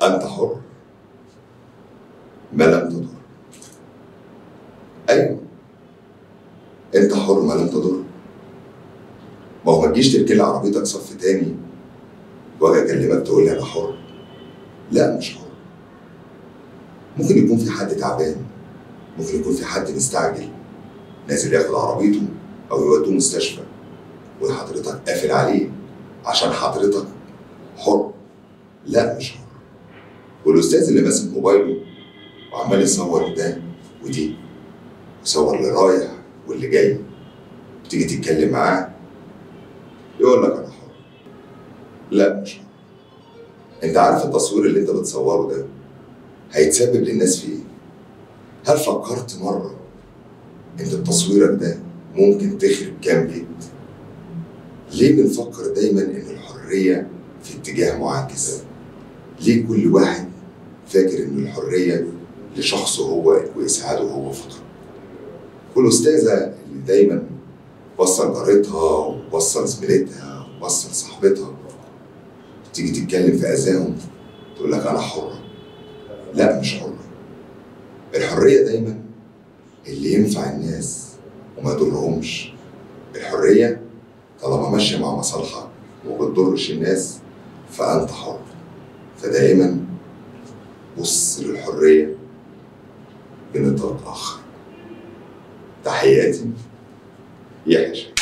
أنت حر ما لم تضر. أيوه، أنت حر ما لم تضر. ما هو ما تجيش تركن لي عربيتك صف تاني واجي أكلمك تقول لي أنا حر. لا، مش حر. ممكن يكون في حد تعبان، ممكن يكون في حد مستعجل نازل ياخد عربيته أو يودوه مستشفى وحضرتك قافل عليه عشان حضرتك حر. لا، مش حر. والأستاذ اللي ماسك موبايله وعمال يصور ده ودي، يصور اللي رايح واللي جاي، تيجي تتكلم معاه يقول لك أنا حر. لا، مش حر. أنت عارف التصوير اللي أنت بتصوره ده هيتسبب للناس في إيه؟ هل فكرت مرة أنت بتصويرك ده ممكن تخرب كام بيت؟ ليه بنفكر دايما إن الحرية في اتجاه معاكس؟ ليه كل واحد فاكر إن الحرية لشخصه هو وإسعاده هو فقط؟ والأستاذة اللي دايما بصل جارتها وبصل زميلتها وبصل صاحبتها تيجي تتكلم في أذاهم تقول لك أنا حرة. لا، مش حرة. الحرية دايما اللي ينفع الناس وما يضرهمش. الحرية طالما ماشية مع مصالحك وما بتضرش الناس فأنت حر. فدائما بص للحرية بنطاق آخر. تحياتي، يحيى.